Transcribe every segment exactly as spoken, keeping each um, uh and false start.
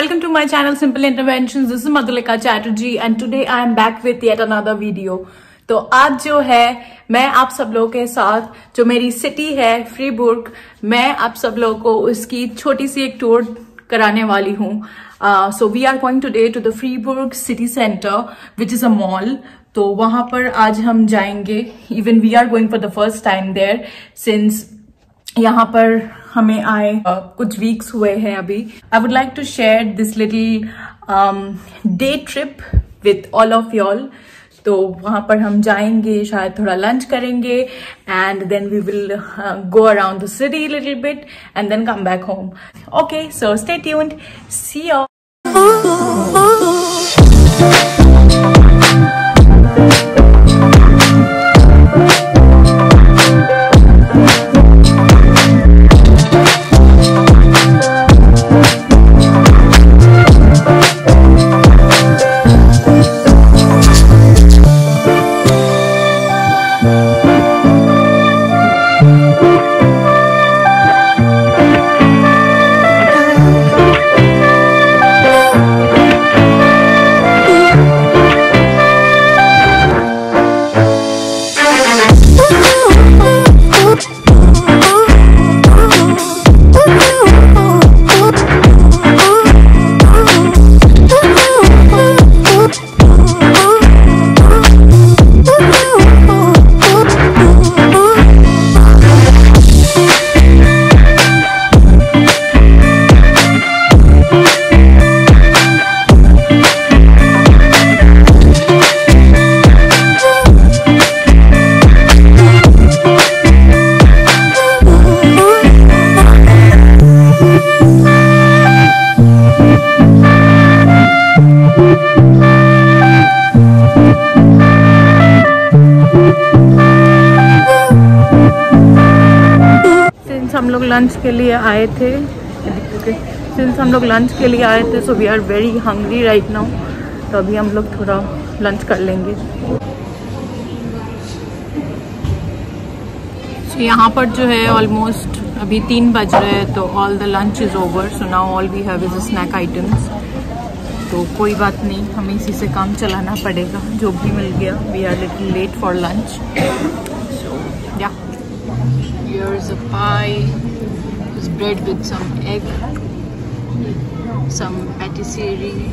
welcome to my channel Simple Interventions. This is Madhulika Chatterjee and today I am back with yet another video. तो आज जो है मैं आप सब लोगों के साथ जो मेरी सिटी है फ्रीबुर्ग, मैं आप सब लोगों को उसकी छोटी सी एक टूर कराने वाली हूँ. So we are going today to the Freiburg city centre which is a mall. तो वहां पर आज हम जाएंगे. Even we are going for the first time there since यहाँ पर हमें आए uh, कुछ वीक्स हुए हैं अभी. I would like to share this little day trip with all of y'all. तो वहां पर हम जाएंगे, शायद थोड़ा लंच करेंगे and then we will go around the city little bit and then come back home. Okay, so stay tuned. See you. हम लोग लंच के लिए आए थे सिंस हम लोग लंच के लिए आए थे so we are very hungry right now. तो अभी हम लोग थोड़ा लंच कर लेंगे. so, यहाँ पर जो है ऑलमोस्ट अभी तीन बज रहे हैं तो all the lunch is over. So now all we have is snack items. तो कोई बात नहीं, हमें इसी से काम चलाना पड़ेगा. जो भी मिल गया. We are little late for lunch. So yeah here is a pie, this bread with some egg, some patisserie,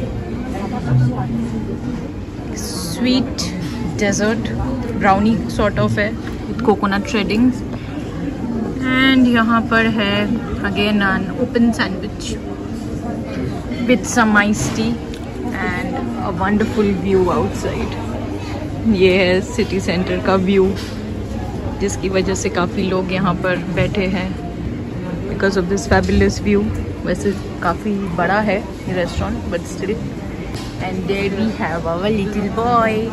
sweet dessert brownie sort of है with coconut shreddings, and यहाँ पर है again an open sandwich with some iced tea and a wonderful view outside. ये है city centre का view जिसकी वजह से काफ़ी लोग यहाँ पर बैठे हैं because of this fabulous view. वैसे काफ़ी बड़ा है ये restaurant but still. And there we have our little boy.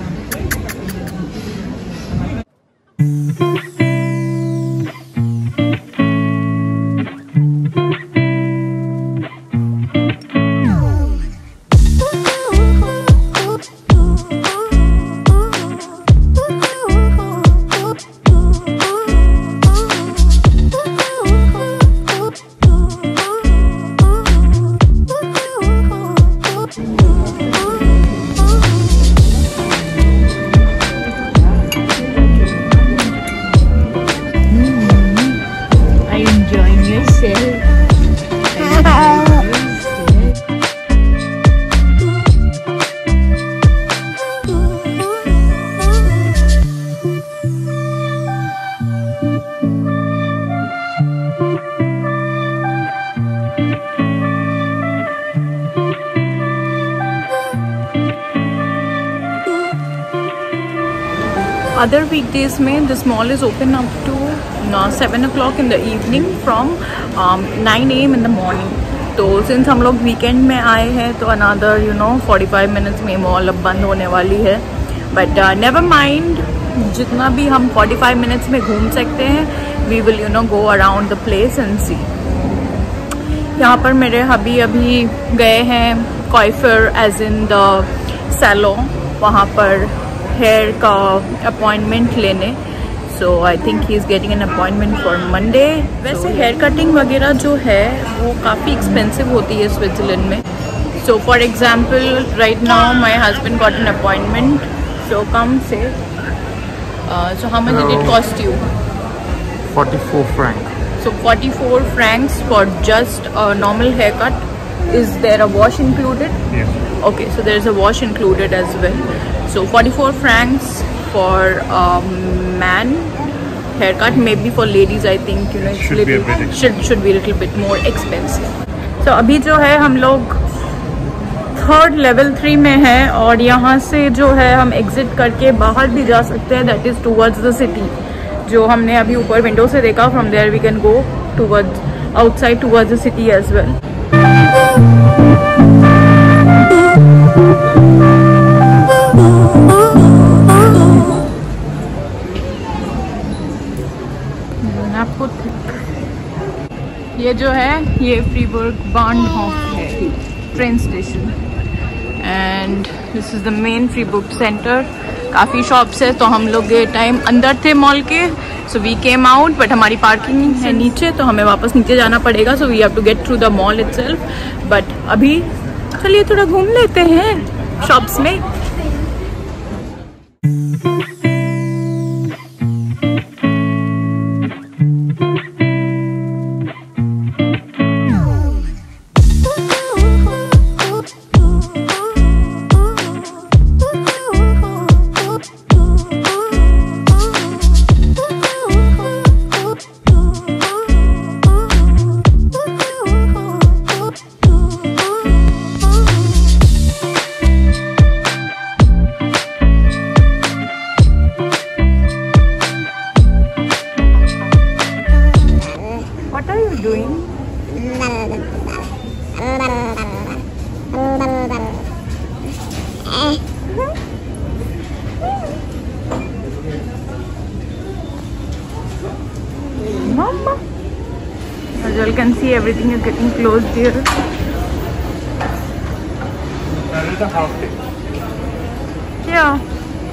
Other weekdays में this mall is open up to uh, seven o'clock in the evening from um, nine a m in the morning. तो since हम लोग weekend में आए हैं तो another you know forty-five minutes में mall अब बंद होने वाली है. But uh, never mind, जितना भी हम forty-five minutes में घूम सकते हैं we will you know go around the place and see. यहाँ पर मेरे हबी अभी गए हैं coiffeur as in the salon, वहाँ पर हेयर का अपॉइंटमेंट लेने. So so I think he is getting an appointment for Monday. वैसे हेयर कटिंग वगैरह जो है वो काफ़ी एक्सपेंसिव होती है स्विट्ज़रलैंड में। So for example right now my husband got an appointment, so कम से so how much did it cost you? forty-four francs. So forty-four francs for just a normal haircut. Is there a wash included? Yes. Okay, so there is a wash included as well. So forty-four francs for a man haircut. Maybe for ladies, I think you know it's should little, be a bit should should be a little bit more expensive. So अभी जो है हम लोग third level three में है और यहाँ से जो है हम एग्जिट करके बाहर भी जा सकते हैं, that is towards the city. जो हमने अभी ऊपर विंडो से देखा, from there we can go towards outside towards the city as well. आपको ये जो है ये फ्रीबर्ग बार्नहोफ है train station and this is the main Freiburg centre. काफ़ी शॉप्स है, तो हम लोग ये टाइम अंदर थे मॉल के, so we came out, but हमारी पार्किंग है नीचे तो हमें वापस नीचे जाना पड़ेगा, so we have to get through the mall itself. But अभी चलिए थोड़ा घूम लेते हैं शॉप्स में। What are you doing? Mama. As you all can see, everything is getting closed here. That is a half day. Yeah.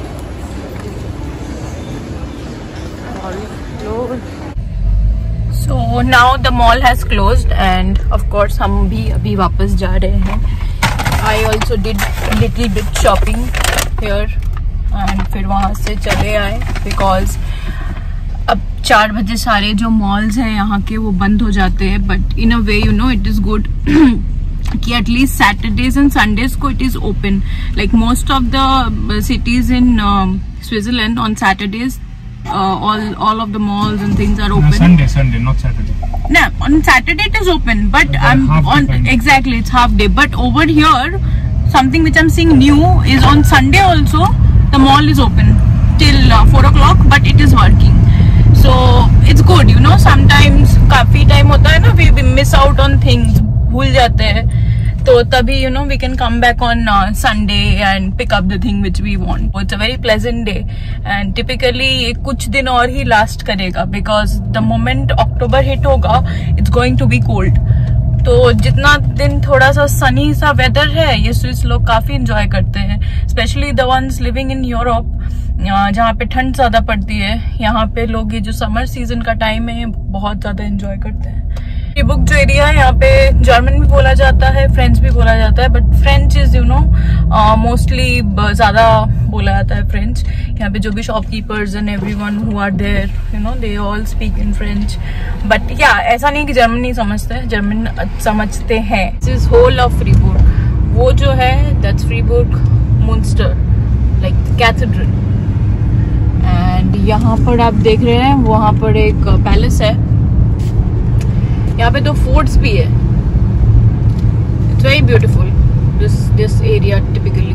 All closed. So now the mall has closed and of course हम भी अभी वापस जा रहे हैं। I also did little bit shopping here and फिर वहाँ से चले आए because अब चार बजे सारे जो malls हैं यहाँ के वो बंद हो जाते हैं, but in a way you know it is good कि at least Saturdays and Sundays को it is open. Like most of the cities in um, Switzerland on Saturdays Uh, all all of the malls and things are open. No, Sunday, Sunday, not Saturday. No, on Saturday it is open, but I'm on exactly it's half day. But over here, something which I'm seeing new is on Sunday also the mall is open till uh, four o'clock, but it is working. So it's good, you know. Sometimes काफी time होता है ना, we, we miss out on things, भूल जाते हैं, तो तभी you know we can come back on uh, Sunday and pick up the thing which we want. It's a very pleasant day and typically ये कुछ दिन और ही last करेगा because the moment October hit होगा it's going to be cold. तो जितना दिन थोड़ा सा सनी सा वेदर है ये स्विस लोग काफी एंजॉय करते हैं, specially the ones living in Europe जहाँ पे ठंड ज्यादा पड़ती है। यहाँ पे लोग ये जो समर सीजन का टाइम है बहुत ज्यादा एंजॉय करते हैं। फ्रीबुर्ग जो एरिया है यहाँ पे जर्मन भी बोला जाता है, फ्रेंच भी बोला जाता है, but French is you know mostly ज्यादा बोला जाता है फ्रेंच। यहाँ पे जो भी shopkeepers and everyone who are there you know they all speak in French, but yeah ऐसा नहीं कि जर्मन नहीं समझते हैं, जर्मन समझते हैं। This is whole of Freiburg. वो जो है that's Freiburg Munster like cathedral, एंड यहाँ पर आप देख रहे हैं वहां पर एक पैलेस है। यहाँ पे तो फोर्ट्स भी है। It's very beautiful this this area typically.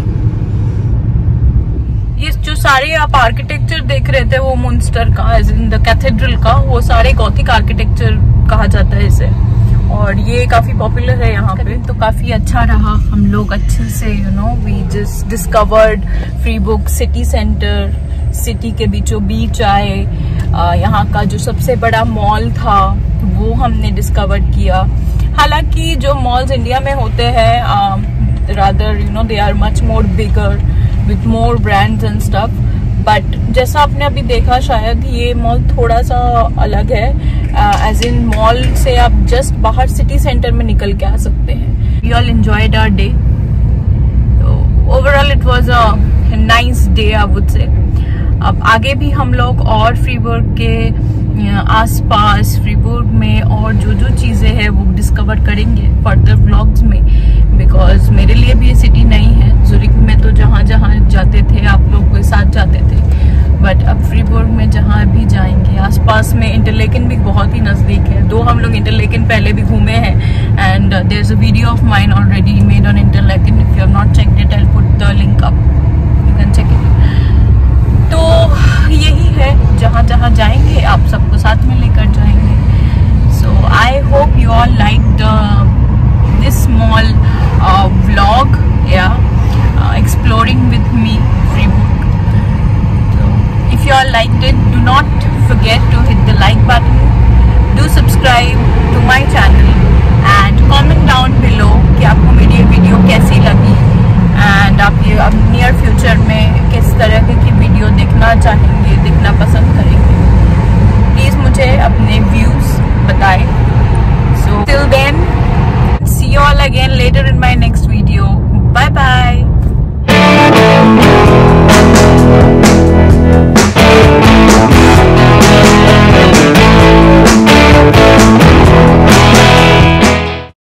ये जो सारे आप आर्किटेक्चर देख रहे थे वो मुंस्टर का एज इन द कैथेड्रल का, वो सारे गॉथिक आर्किटेक्चर कहा जाता है इसे, और ये काफी पॉपुलर है यहाँ पे। तो काफी अच्छा रहा, हम लोग अच्छे से you know we just discovered Freiburg city centre, city के बीचों बीच आए। यहाँ का जो सबसे बड़ा मॉल था वो हमने डिस्कवर किया। हालांकि जो मॉल्स इंडिया में होते हैं rather you know they are much more bigger with more brands and stuff, but जैसा आपने अभी देखा शायद ये मॉल थोड़ा सा अलग है, एज इन मॉल से आप जस्ट बाहर सिटी सेंटर में निकल के आ सकते हैं। We all enjoyed our day, तो overall it was a nice day I would say. अब आगे भी हम लोग और फ्रीबर्ग के आसपास फ्रीबर्ग में और जो जो चीजें हैं वो डिस्कवर करेंगे फर्दर व्लॉग्स में, बिकॉज मेरे लिए भी ये सिटी नहीं है। ज़ुरिक में तो जहाँ जहाँ जाते थे आप लोग के साथ जाते थे, बट अब फ्रीबर्ग में जहाँ भी जाएंगे आसपास में इंटरलेकन भी बहुत ही नज़दीक है। दो हम लोग इंटरलेकन पहले भी घूमे हैं, and there is a video of mine already made on Interlaken. If you have not checked it I will put the link up, you can check it. तो यही है, जहाँ जहाँ जाएंगे आप सबको साथ में लेकर जाएंगे। So I hope you all like this small vlog या exploring with me Freiburg. So if you all liked it, do not forget to hit the like button, do subscribe to my channel and comment down below कि आपको मेरी video कैसी लगी, and आप ये अब near future में किस तरह की वीडियो देखना चाहेंगे।